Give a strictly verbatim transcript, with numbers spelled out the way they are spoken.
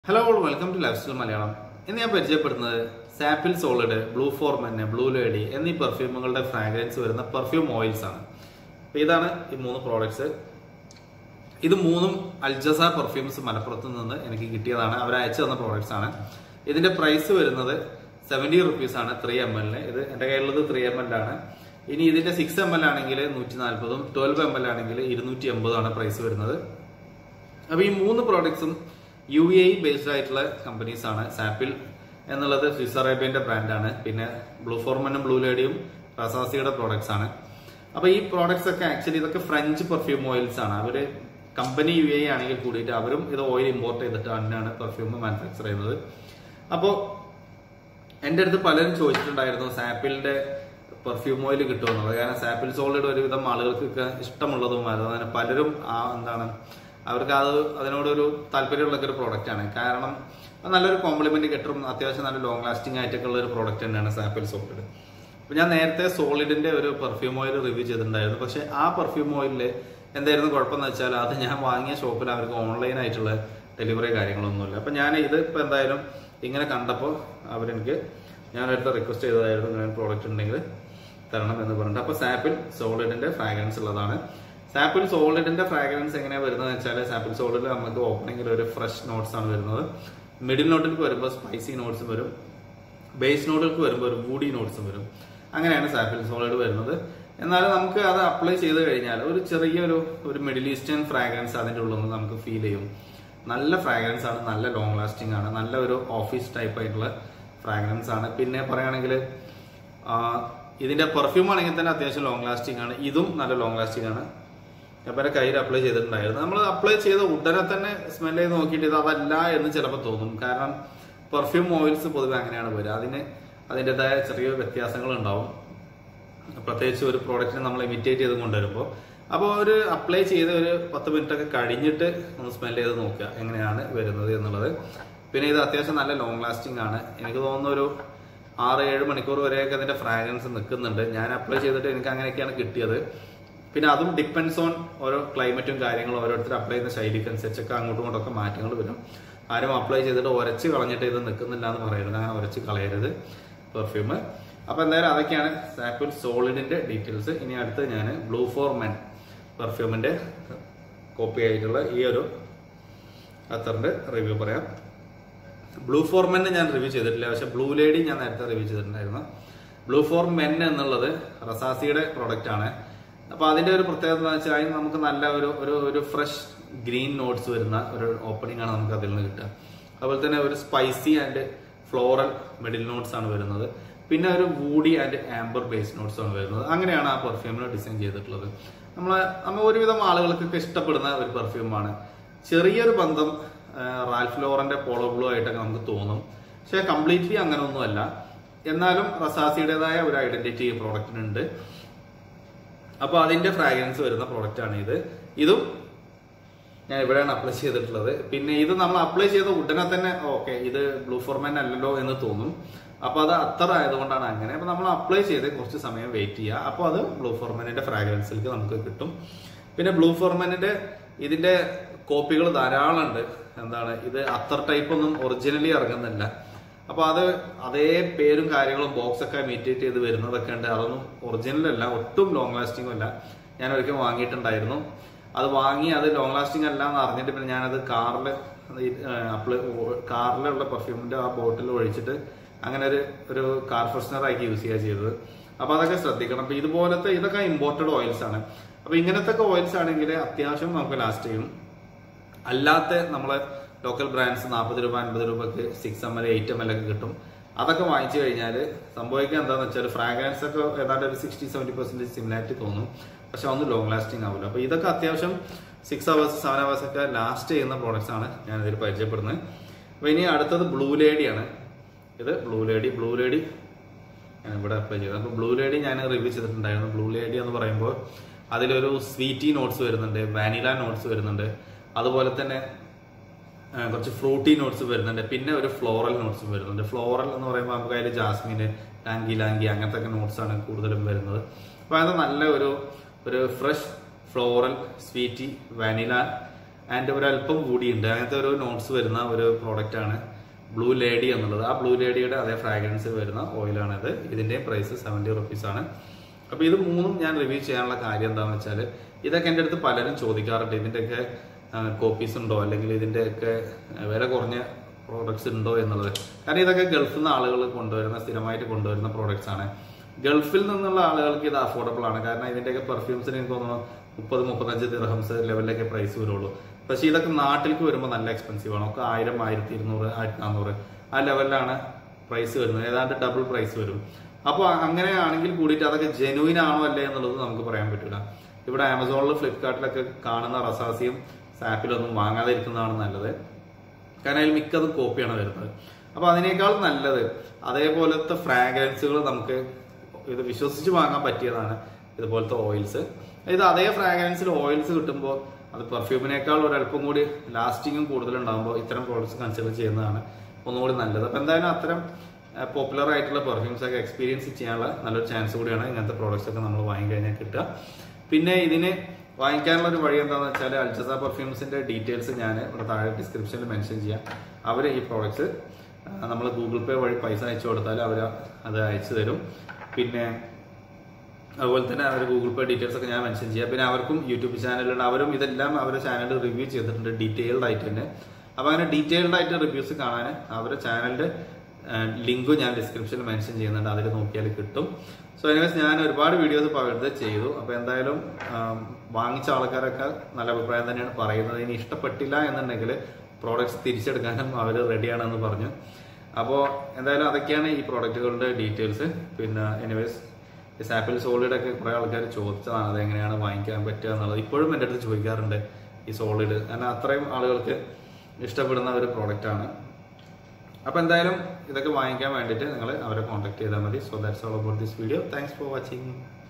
Hello, welcome to Lifestyle Malayalam. In this video, Sapil Solid, Blue Foreman, Blue Lady, any perfume fragrance or perfume oils. These are the three products. These are three Aljaza perfumes. These are products. This price is seventy rupees, three milliliters. This is three milliliters. This is six milliliters, twelve milliliters, two hundred eighty price. Now, these three products U A E based companies are Sapil and the Swiss Arabian brand, Blue Foreman and Blue Lady, Rasasi products. Now, these products are actually French perfume oils. Company U A E is oil import perfume manufacturer. Now, and the Palan choice Sapil perfume oil. Sapil solid with the Malaka Istamala, Palarum. അവർക്ക് അത് അതിനോട് ഒരു താല്പര്യമുള്ള ഒരു product ആണ്. കാരണം നല്ലൊരു complement കിട്ടും, അത്യാവശ്യം നല്ല ലോങ് ലാസ്റ്റിംഗ് ആയിട്ടുള്ള ഒരു പ്രോഡക്റ്റ് തന്നെയാണ് സാപ്പിൾ സോളിഡ്. അപ്പോൾ ഞാൻ നേരത്തെ സോളിഡിന്റെ ഒരു പെർഫ്യൂം ഓയിൽ റിവ്യൂ ചെയ്തിട്ടുണ്ടായിരുന്നു. പക്ഷേ ആ പെർഫ്യൂം ഓയിലിൽ എന്തായിരുന്നു കുഴപ്പമെന്ന് വെച്ചാൽ അത് ഞാൻ വാങ്ങിയ ഷോപ്പിൽ അവർക്ക് ഓൺലൈൻ ആയിട്ടുള്ള ഡെലിവറി കാര്യങ്ങളൊന്നുമില്ല. അപ്പോൾ ഞാൻ ഇത് ഇപ്പോൾ എന്തായാലും ഇങ്ങനെ കണ്ടപ്പോൾ അവരെനിക്ക് ഞാനടുത്ത് റിക്വസ്റ്റ് ചെയ്തതായിരുന്നു ഇങ്ങനെ പ്രോഡക്റ്റ് ഉണ്ടെങ്കിൽ തരണം എന്ന് പറഞ്ഞിട്ട്. അപ്പോൾ സാപ്പിൾ സോളിഡിന്റെ ഫ്രാഗ്രൻസ് ഉള്ളതാണ്. Sapil Solid in the fragrance is Sapil Solid opening a fresh notes on middle note spicy notes, base note woody notes. Angana Sapil Solid. And then we apply the Middle Eastern fragrance feel. Nalla fragrance are nalla long lasting and nalla office type fragrance. Pinne parayanengile idinte perfume aണെങ്കിൽതന്നെ long lasting ആണ്. ഇതും നല്ല long lasting ആണ്. അപ്പോൾ കയ്യിൽ apply ചെയ്തിട്ടുണ്ടായിരുന്നു. നമ്മൾ apply ചെയ്ത ഉടനെ തന്നെ സ്മെൽ ചെയ്ത് നോക്കിയിട്ട് ഇത് അതല്ല എന്ന് ചിലപ്പോൾ തോന്നും. കാരണം പെർഫ്യൂം ഓയിൽസ് പൊതുവെ അങ്ങനെയാണ് വരിക. അതിന് അതിൻ്റെതായ ചെറിയ വ്യത്യാസങ്ങൾ ഉണ്ടാവും, പ്രത്യേകിച്ച് ഒരു പ്രോഡക്റ്റിനെ നമ്മൾ ഇമിറ്റേറ്റ് ചെയ്ത് കൊണ്ടുവരുമ്പോൾ. അപ്പോൾ ഒരു അപ്ലൈ ചെയ്ത് ഒരു പത്ത് മിനിറ്റ് ഒക്കെ കഴിഞ്ഞിട്ട് ഒന്ന് സ്മെൽ ചെയ്ത് നോക്കുക എങ്ങനെയാണ് വരുന്നത് എന്നുള്ളത്. പിന്നെ ഇത് അത്യാവശ്യം നല്ല ലോങ് ലാസ്റ്റിംഗ് ആണ്. എനിക്ക് തോന്നുന്ന ഒരു ആറ് ഏഴ് മണിക്കൂർ വരെയൊക്കെ അതിന്റെ ഫ്രാഗ്രൻസ് നിൽക്കുന്നുണ്ട്. ഞാൻ അപ്ലൈ ചെയ്തിട്ട് എനിക്ക് അങ്ങനെയൊക്കെയാണ് കിട്ടിയത്. പിന്നെ അതും ഡിപ്പെൻഡ്സ് ഓൺ ഓരോ ക്ലൈമറ്റും കാര്യങ്ങളും ഓരോരുത്തർ അപ്ലൈ ചെയ്യുന്ന ശൈലിക്ക് അനുസരിച്ചൊക്കെ അങ്ങോട്ടും ഇങ്ങോട്ടൊക്കെ മാറ്റങ്ങൾ വരും. ആരും അപ്ലൈ ചെയ്തിട്ട് ഉരച്ച് കളഞ്ഞിട്ട് ഇത് നിൽക്കുന്നില്ല എന്ന് പറയരുത്, അങ്ങനെ ഉരച്ച് കളയരുത് പെർഫ്യൂം. അപ്പോൾ എന്തായാലും അതൊക്കെയാണ് സാപ്പിൾ സോളിഡിന്റെ ഡീറ്റെയിൽസ്. ഇനി അടുത്ത് ഞാൻ ബ്ലൂ ഫോർ മെൻ പെർഫ്യൂമിന്റെ കോപ്പി ആയിട്ടുള്ള ഈ ഒരു അത്തറിന്റെ റിവ്യൂ പറയാം. ബ്ലൂ ഫോർ മെൻ ഞാൻ റിവ്യൂ ചെയ്തിട്ടില്ല, പക്ഷെ ബ്ലൂ ലേഡി ഞാൻ നേരത്തെ റിവ്യൂ ചെയ്തിട്ടുണ്ടായിരുന്നു. ബ്ലൂ ഫോർ മെൻ എന്നുള്ളത് റസാസിയുടെ പ്രോഡക്റ്റ് ആണ്. അപ്പോൾ അതിന്റെ ഒരു പ്രത്യേകത എന്ന് വെച്ചാൽ അതിന് നമുക്ക് നല്ല ഒരു ഒരു ഒരു ഫ്രഷ് ഗ്രീൻ നോട്ട്സ് വരുന്ന ഒരു ഓപ്പണിംഗ് ആണ് നമുക്ക് അതിൽ നിന്ന് കിട്ടുക. അതുപോലെ തന്നെ ഒരു spicy and floral middle notes ആണ് വരുന്നത്. പിന്നെ ഒരു woody and amber base notes ആണ് വരുന്നത്. അങ്ങനെയാണ് ആ പെർഫ്യൂമിനെ ഡിസൈൻ ചെയ്തിട്ടുള്ളത്. നമ്മൾ നമ്മൾ ഒരുവിധം ആളുകൾക്കൊക്കെ ഇഷ്ടപ്പെടുന്ന ഒരു പെർഫ്യൂമാണ്. ചെറിയൊരു ബന്ധം റാൽഫ് ലോറന്റെ പോളോ ബ്ലൂ ആയിട്ടൊക്കെ നമുക്ക് തോന്നും, പക്ഷെ കംപ്ലീറ്റ്ലി അങ്ങനെ ഒന്നുമല്ല. എന്നാലും റസാസിയുടേതായ ഒരു ഐഡന്റിറ്റി ഈ പ്രോഡക്റ്റിനുണ്ട്. അപ്പോൾ അതിന്റെ ഫ്രാഗ്രൻസ് വരുന്ന പ്രോഡക്റ്റ് ആണ് ഇത്. ഇതും ഞാൻ ഇവിടെയാണ് അപ്ലൈ ചെയ്തിട്ടുള്ളത്. പിന്നെ ഇത് നമ്മൾ അപ്ലൈ ചെയ്ത ഉടനെ തന്നെ ഓക്കെ ഇത് ബ്ലൂ ഫോർമാൻ അല്ലല്ലോ എന്ന് തോന്നും. അപ്പോൾ അത് അത്ര ആയതുകൊണ്ടാണ് അങ്ങനെ. അപ്പോൾ നമ്മൾ അപ്ലൈ ചെയ്ത് കുറച്ച് സമയം വെയിറ്റ് ചെയ്യുക. അപ്പോൾ അത് ബ്ലൂ ഫോർമാനിന്റെ ഫ്രാഗ്രൻസിലേക്ക് നമുക്ക് കിട്ടും. പിന്നെ ബ്ലൂ ഫോർമാനിന്റെ ഇതിന്റെ കോപ്പികൾ ധാരാളം ഉണ്ട്. എന്താണ് ഇത് അത്തർ ടൈപ്പ് ഒന്നും ഒറിജിനലി ഇറങ്ങുന്നില്ല. അപ്പോൾ അത് അതേ പേരും കാര്യങ്ങളും ബോക്സ് ഒക്കെ ഇമിറ്റേറ്റ് ചെയ്ത് വരുന്നതൊക്കെ ഉണ്ട്. അതൊന്നും ഒറിജിനൽ അല്ല, ഒട്ടും ലോങ് ലാസ്റ്റിംഗും അല്ല. ഞാൻ ഒരിക്കലും വാങ്ങിയിട്ടുണ്ടായിരുന്നു. അത് വാങ്ങി അത് ലോങ് ലാസ്റ്റിംഗ് അല്ല എന്ന് അറിഞ്ഞിട്ട് പിന്നെ ഞാനത് കാറിൽ അപ്ലൈ കാറിലുള്ള പെർഫ്യൂമിന്റെ ആ ബോട്ടിൽ ഒഴിച്ചിട്ട് അങ്ങനെ ഒരു ഒരു കാർ ഫ്രഷ്നർ ആക്കി യൂസ് ചെയ്യുക ചെയ്തത്. അപ്പോൾ അതൊക്കെ ശ്രദ്ധിക്കണം. അപ്പോൾ ഇതുപോലത്തെ ഇതൊക്കെ ഇമ്പോർട്ടഡ് ഓയിൽസ് ആണ്. അപ്പോൾ ഇങ്ങനത്തെ ഓയിൽസ് ആണെങ്കിൽ അത്യാവശ്യം നമുക്ക് ലാസ്റ്റ് ചെയ്യും. അല്ലാത്ത നമ്മളെ ലോക്കൽ ബ്രാൻഡ്സ് നാൽപ്പത് രൂപ അൻപത് രൂപക്ക് six M L eight M L ഒക്കെ കിട്ടും. അതൊക്കെ വാങ്ങിച്ചു കഴിഞ്ഞാൽ സംഭവിക്കുക എന്താണെന്ന് വെച്ചാൽ ഫ്രാഗ്രൻസ് ഒക്കെ ഏതാണ്ട് ഒരു സിക്സ്റ്റി സെവൻറ്റി പെർസെന്റേജ് സിമിലാരിറ്റി തോന്നും, പക്ഷെ ഒന്നും ലോങ് ലാസ്റ്റിംഗ് ആവില്ല. അപ്പോൾ ഇതൊക്കെ അത്യാവശ്യം സിക്സ് അവേഴ്സ് സെവൻ അവേഴ്സ് ഒക്കെ ലാസ്റ്റ് ചെയ്യുന്ന പ്രോഡക്ട്സ് ആണ് ഞാൻ ഇതിൽ പരിചയപ്പെടുന്നത്. അപ്പോൾ ഇനി അടുത്തത് ബ്ലൂ ലേഡിയാണ്. ഇത് ബ്ലൂ ലേഡി ബ്ലൂ ലേഡി ഞാൻ ഇവിടെ അപ്ലൈ ചെയ്തത്. അപ്പോൾ ബ്ലൂ ലേഡി ഞാൻ റിവ്യൂ ചെയ്തിട്ടുണ്ടായിരുന്നു. ബ്ലൂ ലേഡി എന്ന് പറയുമ്പോൾ അതിലൊരു സ്വീറ്റി നോട്ട്സ് വരുന്നുണ്ട്, വാനില നോട്ട്സ് വരുന്നുണ്ട്, അതുപോലെ തന്നെ കുറച്ച് ഫ്രൂട്ടി നോട്ട്സ് വരുന്നുണ്ട്, പിന്നെ ഒരു ഫ്ലോറൽ നോട്ട്സ് വരുന്നുണ്ട്. ഫ്ലോറൽ എന്ന് പറയുമ്പോൾ നമുക്ക് അതിൽ ജാസ്മിന്, ലാങ്കി ലാങ്കി അങ്ങനത്തെ ഒക്കെ നോട്ട്സ് ആണ് കൂടുതലും വരുന്നത്. അപ്പോൾ അത് നല്ല ഒരു ഒരു fresh floral sweety vanilla and ഒരല്പം കൂടിയുണ്ട്. അങ്ങനത്തെ ഒരു നോട്ട്സ് വരുന്ന ഒരു പ്രോഡക്റ്റാണ് ബ്ലൂ ലേഡി എന്നുള്ളത്. ആ ബ്ലൂ ലേഡിയുടെ അതേ ഫ്രാഗ്രൻസ് വരുന്ന ഓയിലാണിത്. ഇതിന്റെ പ്രൈസ് സെവൻറ്റി റുപ്പീസ് ആണ്. അപ്പോൾ ഇത് മൂന്നും ഞാൻ റിവ്യൂ ചെയ്യാനുള്ള കാര്യം എന്താണെന്ന് വെച്ചാൽ ഇതൊക്കെ എൻ്റെ അടുത്ത് പലരും ചോദിക്കാറുണ്ട്, ഇതിൻ്റെയൊക്കെ കോപ്പീസ് ഉണ്ടോ അല്ലെങ്കിൽ ഇതിൻ്റെയൊക്കെ വില കുറഞ്ഞ പ്രോഡക്ട്സ് ഉണ്ടോ എന്നുള്ളത്. കാരണം ഇതൊക്കെ ഗൾഫിൽ നിന്ന് ആളുകൾ കൊണ്ടുവരുന്ന സ്ഥിരമായിട്ട് കൊണ്ടുവരുന്ന പ്രോഡക്ട്സ് ആണ്. ഗൾഫിൽ നിന്നുള്ള ആളുകൾക്ക് ഇത് അഫോർഡബിൾ ആണ്. കാരണം ഇതിൻ്റെയൊക്കെ പെർഫ്യൂംസിന് എനിക്ക് തോന്നുന്നു മുപ്പത് മുപ്പത്തഞ്ച് ദിർഹംസ് ലെവലിലൊക്കെ പ്രൈസ് വരുള്ളൂ. പക്ഷേ ഇതൊക്കെ നാട്ടിലേക്ക് വരുമ്പോൾ നല്ല എക്സ്പെൻസീവ് ആണ്. ഒക്കെ ആയിരം ആയിരത്തി ഇരുന്നൂറ് ആയിരത്തി നാന്നൂറ് ആ ലെവലിലാണ് പ്രൈസ് വരുന്നത്. ഏതാണ്ട് ഡബിൾ പ്രൈസ് വരും. അപ്പോൾ അങ്ങനെയാണെങ്കിൽ കൂടിയിട്ട് അതൊക്കെ ജെനുവിൻ ആണോ അല്ലേ എന്നുള്ളത് നമുക്ക് പറയാൻ പറ്റില്ല. ഇവിടെ ആമസോണിലും ഫ്ലിപ്കാർട്ടിലൊക്കെ കാണുന്ന റസാസിയും സാപ്പിലൊന്നും വാങ്ങാതിരിക്കുന്നതാണ് നല്ലത്. കാരണം അതിൽ മിക്കതും കോപ്പിയാണ് വരുന്നത്. അപ്പോൾ അതിനേക്കാൾ നല്ലത് അതേപോലത്തെ ഫ്രാഗ്രൻസുകൾ നമുക്ക് ഇത് വിശ്വസിച്ച് വാങ്ങാൻ പറ്റിയതാണ് ഇതുപോലത്തെ ഓയിൽസ്. ഇത് അതേ ഫ്രാഗ്രൻസിൽ ഓയിൽസ് കിട്ടുമ്പോൾ അത് പെർഫ്യൂമിനേക്കാൾ ഒരല്പം കൂടി ലാസ്റ്റിങ്ങും കൂടുതലുണ്ടാകുമ്പോൾ ഇത്തരം പ്രോഡക്ട്സ് കൺസിഡർ ചെയ്യുന്നതാണ് ഒന്നുകൂടി നല്ലത്. അപ്പം എന്തായാലും അത്തരം പോപ്പുലർ ആയിട്ടുള്ള പെർഫ്യൂംസ് ഒക്കെ എക്സ്പീരിയൻസ് ചെയ്യാനുള്ള നല്ലൊരു ചാൻസ് കൂടിയാണ് ഇങ്ങനത്തെ പ്രോഡക്ട്സ് ഒക്കെ നമ്മൾ വാങ്ങിക്കഴിഞ്ഞാൽ കിട്ടുക. പിന്നെ ഇതിന് വാങ്ങിക്കാനുള്ള ഒരു വഴി എന്താണെന്ന് വെച്ചാൽ അൽജസ പെർഫ്യൂംസിന്റെ ഡീറ്റെയിൽസ് ഞാൻ ഇവിടെ താഴെ ഡിസ്ക്രിപ്ഷനിൽ മെൻഷൻ ചെയ്യാം. അവർ ഈ പ്രോഡക്ട്സ് നമ്മൾ ഗൂഗിൾ പേ വഴി പൈസ അയച്ചു കൊടുത്താൽ അവർ അത് അയച്ചു തരും. പിന്നെ അതുപോലെ തന്നെ അവർ ഗൂഗിൾ പേ ഡീറ്റെയിൽസ് ഒക്കെ ഞാൻ മെൻഷൻ ചെയ്യാം. പിന്നെ അവർക്കും യൂട്യൂബ് ചാനലുണ്ട്. അവരും ഇതെല്ലാം അവരുടെ ചാനലിൽ റിവ്യൂ ചെയ്തിട്ടുണ്ട് ഡീറ്റെയിൽഡ് ആയിട്ട് തന്നെ. അപ്പോൾ അങ്ങനെ ഡീറ്റെയിൽഡ് ആയിട്ട് റിവ്യൂസ് കാണാൻ അവരുടെ ചാനലിന്റെ ലിങ്കും ഞാൻ ഡിസ്ക്രിപ്ഷനിൽ മെൻഷൻ ചെയ്യുന്നുണ്ട്. അതിൽ നോക്കിയാൽ കിട്ടും. സോ എനിവേസ് ഞാൻ ഒരുപാട് വീഡിയോസ് പകർത്ത് ചെയ്തു. അപ്പോൾ എന്തായാലും വാങ്ങിച്ച ആൾക്കാരൊക്കെ നല്ല അഭിപ്രായം തന്നെയാണ് പറയുന്നത്. ഇനി ഇഷ്ടപ്പെട്ടില്ല എന്നുണ്ടെങ്കിൽ പ്രോഡക്ട്സ് തിരിച്ചെടുക്കാനും അവർ റെഡിയാണെന്ന് പറഞ്ഞു. അപ്പോൾ എന്തായാലും അതൊക്കെയാണ് ഈ പ്രോഡക്റ്റുകളുടെ ഡീറ്റെയിൽസ്. പിന്നെ എനിവേസ് ഈ സാപ്പിൽ സോളിഡ് ഒക്കെ കുറേ ആൾക്കാർ ചോദിച്ചതാണ് അതെങ്ങനെയാണ് വാങ്ങിക്കാൻ പറ്റുക എന്നുള്ളത്. ഇപ്പോഴും എൻ്റെ അടുത്ത് ചോദിക്കാറുണ്ട് ഈ സോളിഡ്. കാരണം അത്രയും ആളുകൾക്ക് ഇഷ്ടപ്പെടുന്ന ഒരു പ്രോഡക്റ്റാണ്. അപ്പോൾ എന്തായാലും ഇതൊക്കെ വാങ്ങിക്കാൻ വേണ്ടിയിട്ട് നിങ്ങൾ അവരെ കോൺടാക്ട് ചെയ്താൽ മതി. So that's all about this video. Thanks for watching.